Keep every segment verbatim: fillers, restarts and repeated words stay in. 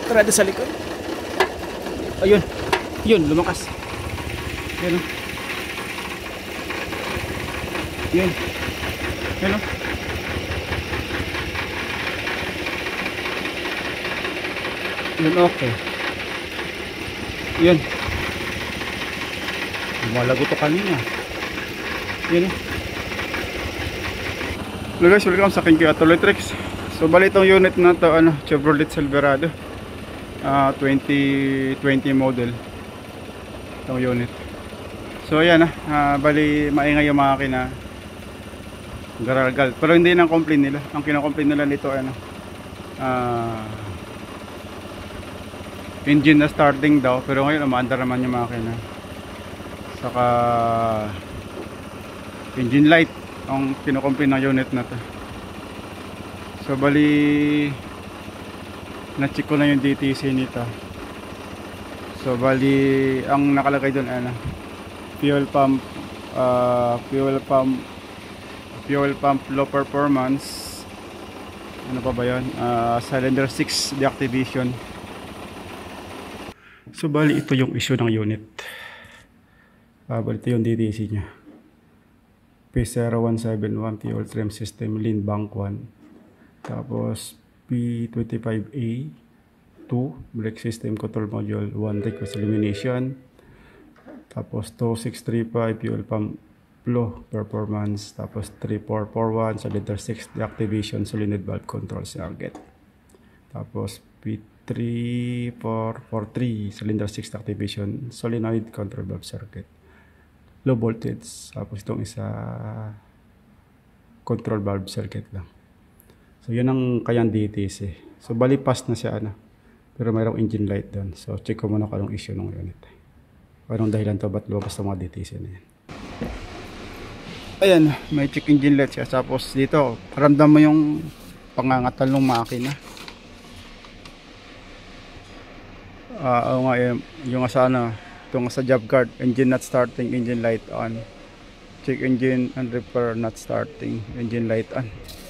Trado sa likod. Ayun. Yun, lumakas. Yun. Yun. Yun. Yun, okay. Yun. Lumalago to kanina. Yun. Hello guys, welcome sa akin kay Autoletrix. So bali itong unit na to, ano, Chevrolet Silverado uh, twenty twenty model itong unit. So ayan na, uh, bali maingay yung makina, garalgal, pero hindi nang complain nila. Ang kino-complain nila nito ano, uh, engine na starting daw, pero ngayon umaandar naman yung makina. Saka engine light ang kino-complain ng unit na to. So bali na-check ko na yung D T C nito. So bali ang nakalagay doon ano, fuel pump uh, fuel pump fuel pump low performance, ano pa ba yun, uh, cylinder six deactivation. So bali ito yung issue ng unit. uh, bali ito yung D T C nya, P zero one seven one fuel trim system lean bank one, tapos P twenty-five A two brake system control module one request elimination, tapos two six three five fuel pump low performance, tapos three four four one cylinder six deactivation solenoid valve control circuit, tapos P three four four three cylinder six deactivation solenoid control valve circuit, low voltage, tapos itong isa control valve circuit lang. So yun ang kayang D T C. So bali pass na siya ano, pero mayroong engine light doon. So check ko muna kung anong issue ng unit. Anong dahilan to, ba't lumabas ng mga D T C na yan. Ayan, may check engine light siya. Tapos dito, ramdam mo yung pangangatal ng makina. Ah, uh, nga yung, yung asa ano, itong sa job card, engine not starting, engine light on. Check engine and repair not starting, engine light on.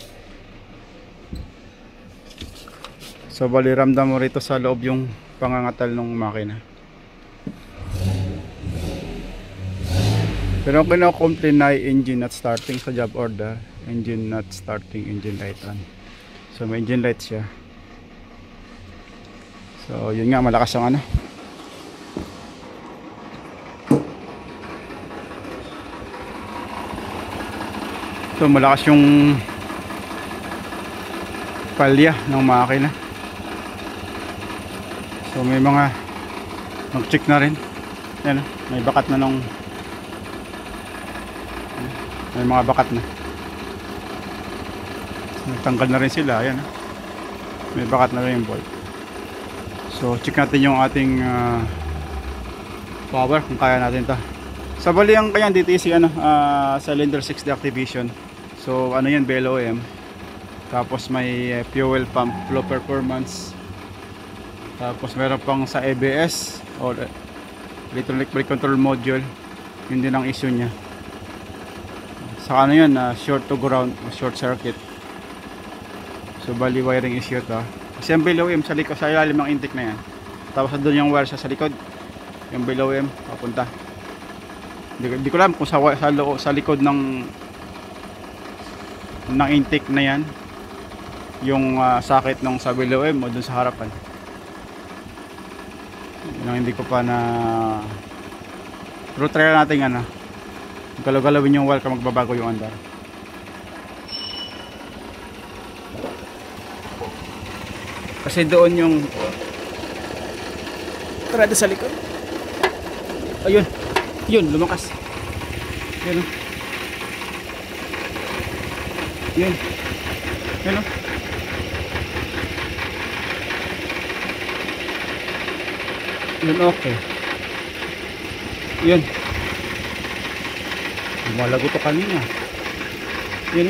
So bali ramdam mo rito sa loob yung pangangatal ng makina. Pero ang kino-complain na engine not starting sa job order, engine not starting, engine light on. So may engine light siya. So yun nga, malakas ang ano. So malakas yung palya ng makina. So may mga mag-check na rin. Yan, may bakat na nung may mga bakat na. Nagtanggal na rin sila. Ayan, may bakat na rin yung bolt. So check natin yung ating uh, power, kung kaya natin ito. Sa bali ang kayang D T C ano, uh, cylinder six deactivation. So ano yan, B L O M. Tapos may uh, fuel pump low performance. Tapos meron pang sa A B S o electronic brake control module. Yun din ang issue nya. Sa ano yun, uh, short to ground, short circuit. So bali wiring issue to. Kasi yung B L O M sa likod, sa ilalim ng intake na yan. Tapos doon yung wire sa, sa likod, yung B L O M papunta. Hindi, hindi ko alam kung sa, sa, sa likod ng ng intake na yan yung uh, socket ng sa B L O M o doon sa harapan. Yung hindi ko pa na, pero try natin ano, galaw-galawin yung wire ka, magbabago yung andar. Kasi doon yung trado sa likod. Ayun. Yun, lumakas. Yun. Yun. Yun. Yun, okay. Yun. Lumalago to kanina. Yun.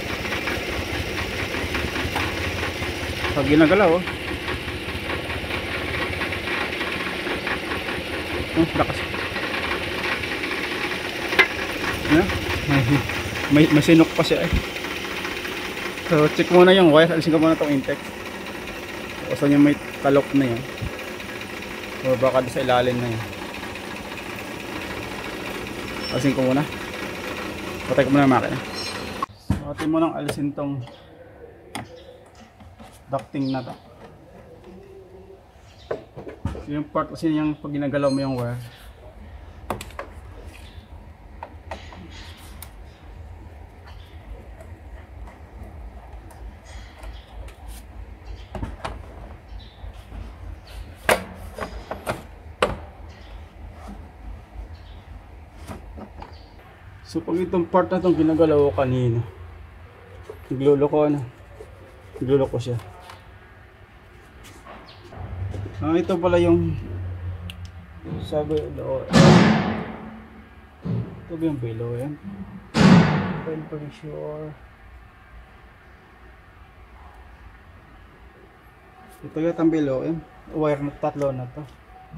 Pag ginagalaw, oh. Oh, lakas. Yan. May, may, may sinok pa siya eh. So check muna yung wire. Alisin ko muna itong intake. O saan yung may kalok na yan. O baka sa ilalim na yan. Alisin ko muna. Patay ko muna yung makina. So atin mo nang alisin tong ducting na to. So, yung part kasi yung pag ginagalaw mo yung wire. So pag itong part na itong ginagalaw ko kanina, nagluloko ano, nagluloko siya. Ah, ito pala yung sabi, ito ba yung below yan? I'm pretty sure. Ito yata ang below yan. Wire na tatlo na to.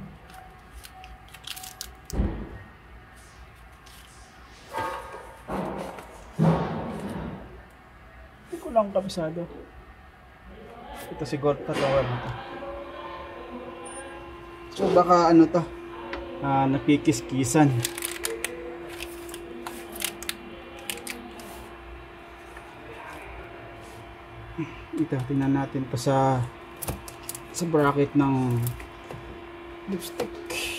Lang kabisado. Ito siguro tatawag na to. So baka ano to, ah, nakikis-kisan. Ito tingnan natin pa sa sa bracket ng lipstick.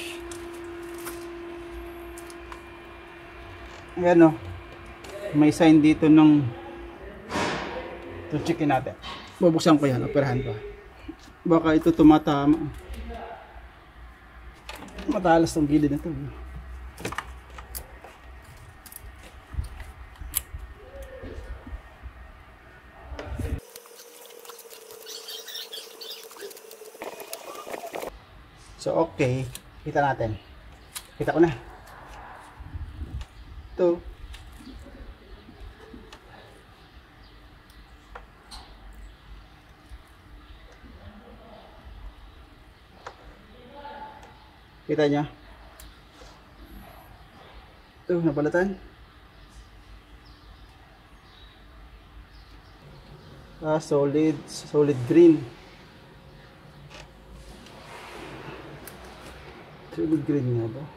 Ayan o, may sign dito ng. So checkin natin. Bubuksan ko yan, operahan ko. Baka ito tumatama. Matalas tong gilid na to. So okay, kita natin. Kita ko na. Ito. Kita niya? Ito, nabalatan. Ah, solid, solid green. Solid green nga ba?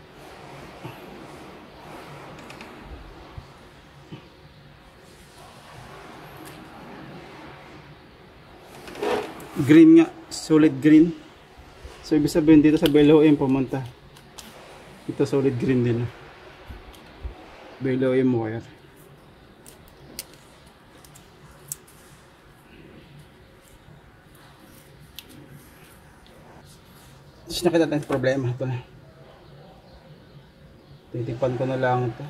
Green nga, solid green. So ibig sabihin dito sa below M pumunta. Ito solid green din. Below M wire. Tapos nakita natin problema. Ito na. Titipan ko na lang ito.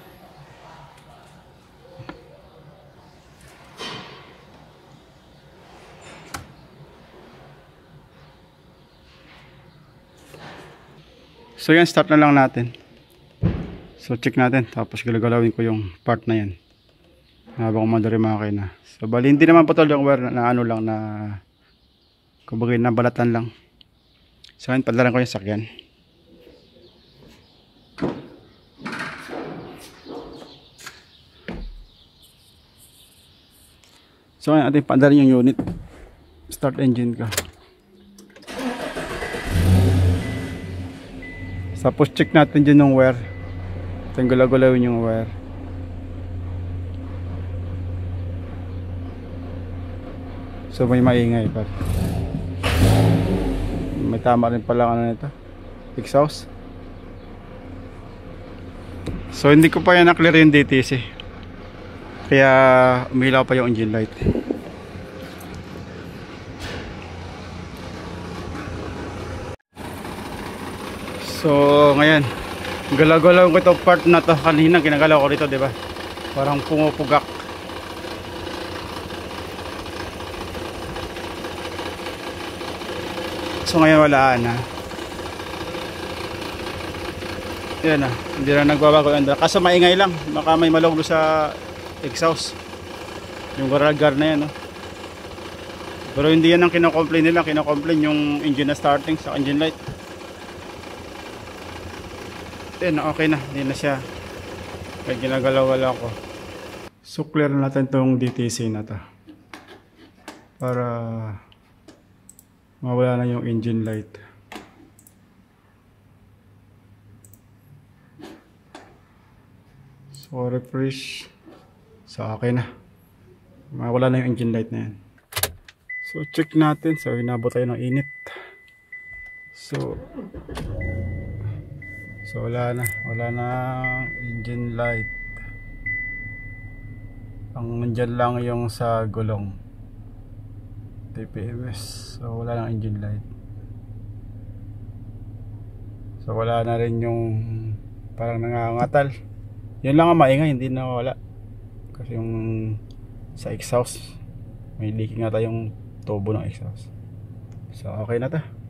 So yan, start na lang natin. So check natin, tapos galagalawin ko yung part na yan habang madari makina. So bali hindi naman putol yung wire na, na ano lang na kumbaga na balatan lang. So yan, padlaran ko yung sakyan. So yan, ating padlaran yung unit. Start engine ka. Tapos check natin dyan yung wire. Ito yung gulaw-gulawin yung wire. So may maingay pa. May tama rin pala ano nito, exhaust. So hindi ko pa yan na-clear yung D T C. Kaya umilaw pa yung engine light. So ngayon, galaw-galaw ko itong part na to. Kanina ginagalaw ko dito, diba? Parang pumupugak. So ngayon wala na. Yan na, hindi na nagbabago yan. Kaso maingay lang, baka may malog sa exhaust. Yung garagar na yan, no? Pero hindi yan ang kinocomplain nila. Kinocomplain yung engine na starting sa engine light. Yan, okay na, hindi na siya. Kaya ginagalaw-galaw ko. So clear natin tong D T C na to para Mawala na yung engine light. So refresh sa akin na. Mawala na yung engine light na yan. So check natin. So inabot tayo ng init. So So wala na. Wala na engine light. Ang nandyan lang yung sa gulong T P M S. So wala nang engine light. So wala na rin yung parang nangangatal. Yun lang ang maingay, hindi na wala. Kasi yung sa exhaust may leaking na tayong tubo ng exhaust. So okay na to.